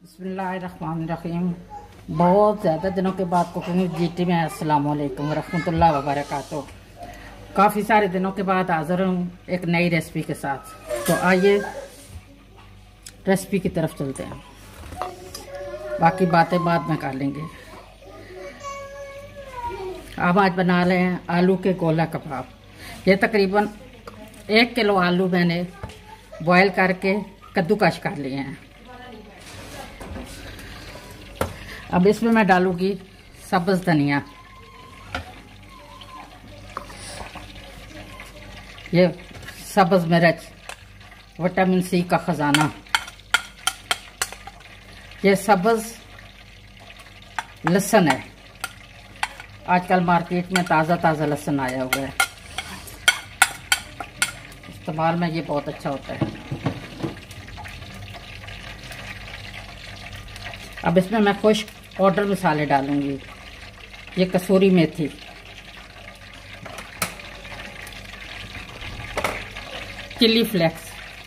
बिस्मिल्लाहिर्रहमानिर्रहीम। बहुत ज़्यादा दिनों के बाद कुकिंग जीटी में अस्सलाम वालेकुम रहमतुल्लाह व बरकातुहू। काफ़ी सारे दिनों के बाद हाज़िर हूँ एक नई रेसिपी के साथ। तो आइए रेसिपी की तरफ चलते हैं, बाकी बातें बाद में कर लेंगे। अब आज बना रहे हैं आलू के गोला कबाब। ये तकरीबन 1 किलो आलू मैंने बॉयल करके कद्दूकश कर लिए हैं। अब इसमें मैं डालूंगी सब्ज़ धनिया, ये सब्ज़ मिर्च, विटामिन सी का ख़जाना, ये सब्ज़ लहसुन है। आजकल मार्केट में ताज़ा लहसुन आया हुआ है, इस्तेमाल में ये बहुत अच्छा होता है। अब इसमें मैं खुश्क पाउडर मसाले डालूंगी। ये कसूरी मेथी, चिली फ्लेक्स,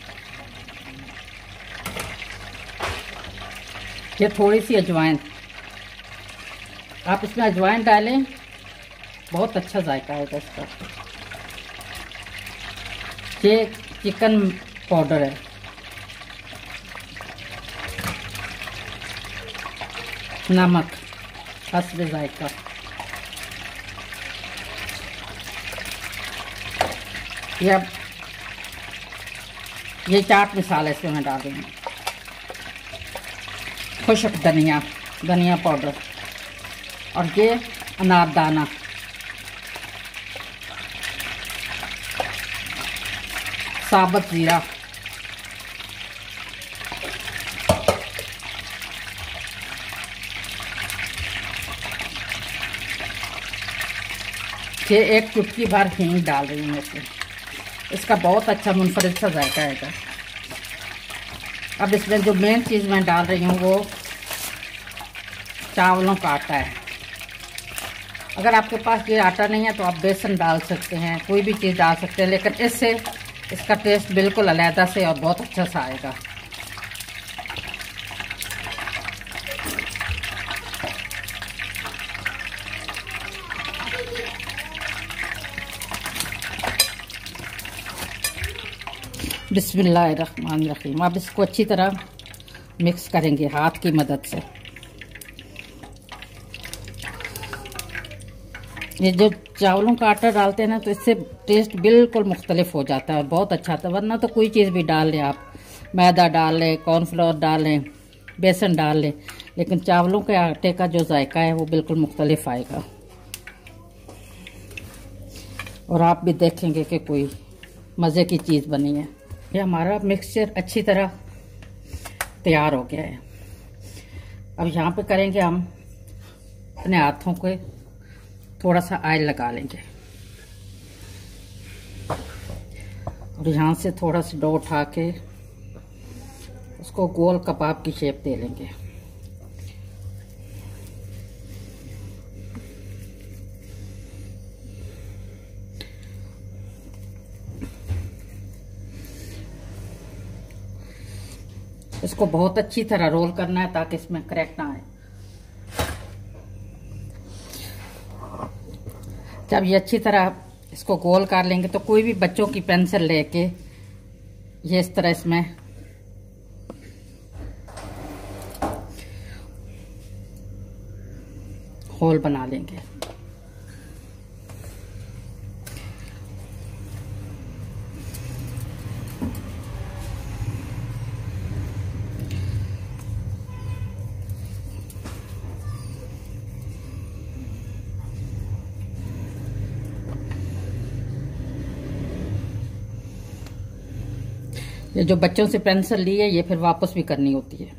ये थोड़ी सी अजवाइन। आप इसमें अजवाइन डालें, बहुत अच्छा जायका आएगा इसका। ये चिकन पाउडर है, नमक हस्ब जायका, ये चाट मसाला इसमें मैं डाल दूँगी। खुश्क धनिया पाउडर, और ये अनारदाना, साबुत जीरा, ये एक चुटकी भर हींग डाल रही हूँ इसमें। इसका बहुत अच्छा मुनफरिद सा जायका आएगा। अब इसमें जो मेन चीज़ मैं डाल रही हूँ वो चावलों का आटा है। अगर आपके पास ये आटा नहीं है तो आप बेसन डाल सकते हैं, कोई भी चीज़ डाल सकते हैं, लेकिन इससे इसका टेस्ट बिल्कुल अलहदा से और बहुत अच्छा सा आएगा। बिस्मिल्लाहिर्रहमानिर्रहीम। अब इसको अच्छी तरह मिक्स करेंगे हाथ की मदद से। ये जो चावलों का आटा डालते हैं ना, तो इससे टेस्ट बिल्कुल मुख्तलिफ हो जाता है और बहुत अच्छा आता है। वरना तो कोई चीज़ भी डाल लें आप, मैदा डाल लें, कॉर्नफ्लोर डाल लें, बेसन डाल लें, लेकिन चावलों के आटे का जो जायका है वो बिल्कुल मुख्तलिफ आएगा। और आप भी देखेंगे कि कोई मज़े की चीज़ बनी है। ये हमारा मिक्सचर अच्छी तरह तैयार हो गया है। अब यहाँ पे करेंगे हम अपने हाथों को थोड़ा सा ऑयल लगा लेंगे और यहाँ से थोड़ा सा डो उठा के उसको गोल कबाब की शेप दे लेंगे। इसको बहुत अच्छी तरह रोल करना है ताकि इसमें क्रैक ना आए। जब ये अच्छी तरह इसको गोल कर लेंगे तो कोई भी बच्चों की पेंसिल लेके ये इस तरह इसमें होल बना लेंगे। ये जो बच्चों से पेंसिल ली है ये फिर वापस भी करनी होती है।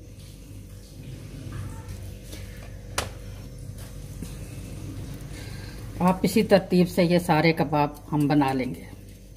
आप इसी तरतीब से ये सारे कबाब हम बना लेंगे।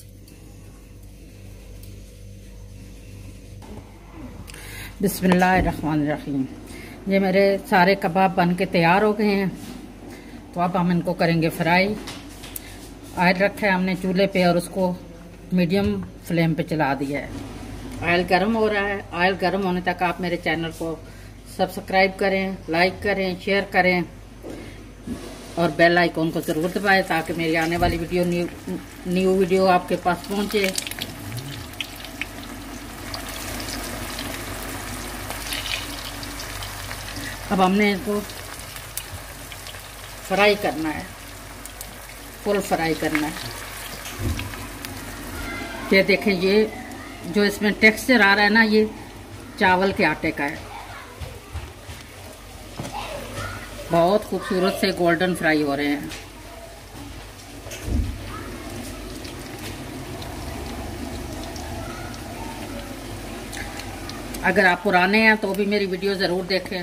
बिस्मिल्लाहिर्रहमानिर्रहीम। ये मेरे सारे कबाब बन के तैयार हो गए हैं। तो अब हम इनको करेंगे फ्राई। ऑयल रखा है हमने चूल्हे पे और उसको मीडियम फ्लेम पे चला दिया है। ऑयल गर्म हो रहा है। ऑयल गर्म होने तक आप मेरे चैनल को सब्सक्राइब करें, लाइक करें, शेयर करें और बेल आइकॉन को ज़रूर दबाएं ताकि मेरी आने वाली वीडियो न्यू वीडियो आपके पास पहुंचे। अब हमने इसको फ्राई करना है, फुल फ्राई करना है। ये देखें, ये जो इसमें टेक्सचर आ रहा है ना, ये चावल के आटे का है। बहुत खूबसूरत से गोल्डन फ्राई हो रहे हैं। अगर आप पुराने हैं तो भी मेरी वीडियो ज़रूर देखें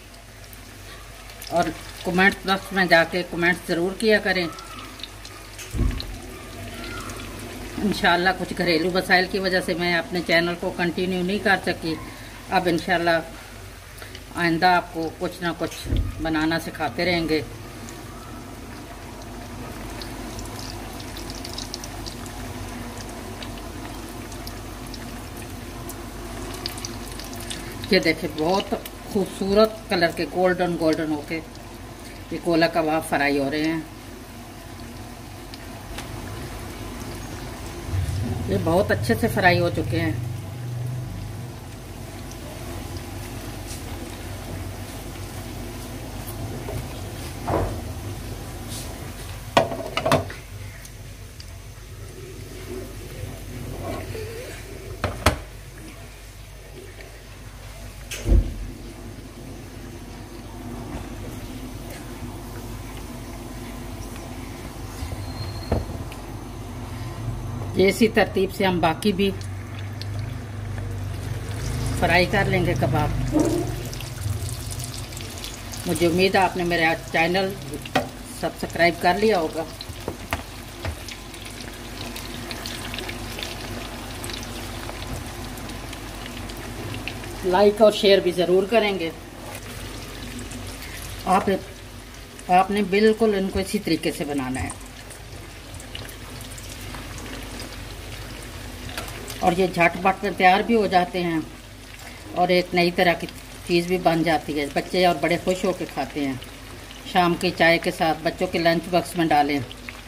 और कमेंट बॉक्स में जाके कमेंट्स ज़रूर किया करें। इंशाल्लाह कुछ घरेलू वसाइल की वजह से मैं अपने चैनल को कंटिन्यू नहीं कर सकी। अब इंशाल्लाह आइंदा आपको कुछ ना कुछ बनाना सिखाते रहेंगे। ये देखिए, बहुत खूबसूरत कलर के गोल्डन गोल्डन होके ये कोला कबाब फ्राई हो रहे हैं। ये बहुत अच्छे से फ्राई हो चुके हैं। इसी तरतीब से हम बाकी भी फ्राई कर लेंगे कबाब। मुझे उम्मीद है आपने मेरा चैनल सब्सक्राइब कर लिया होगा। लाइक और शेयर भी ज़रूर करेंगे। आपने बिल्कुल इनको इसी तरीके से बनाना है और ये झटपट में तैयार भी हो जाते हैं और एक नई तरह की चीज़ भी बन जाती है। बच्चे और बड़े खुश होकर खाते हैं। शाम की चाय के साथ बच्चों के लंच बॉक्स में डालें।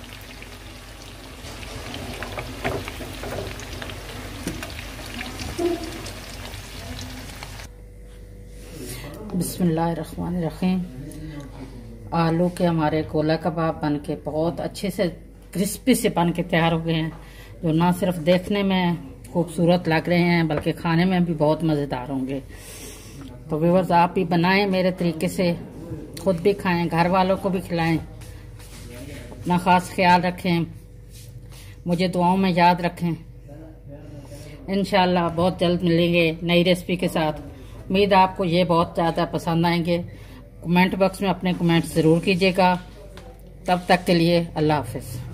बिस्मिल्लाहिर्रहमानिर्रहीम। आलू के हमारे कोला कबाब बन के बहुत अच्छे से क्रिस्पी से बन के तैयार हो गए हैं, जो ना सिर्फ देखने में खूबसूरत लग रहे हैं बल्कि खाने में भी बहुत मज़ेदार होंगे। तो व्यूअर्स, आप भी बनाएं मेरे तरीके से, खुद भी खाएं, घर वालों को भी खिलाएं। अपना ख़ास ख्याल रखें, मुझे दुआओं में याद रखें। इंशाल्लाह बहुत जल्द मिलेंगे नई रेसिपी के साथ। उम्मीद है आपको ये बहुत ज़्यादा पसंद आएंगे। कमेंट बॉक्स में अपने कमेंट्स ज़रूर कीजिएगा। तब तक के लिए अल्लाह हाफिज़।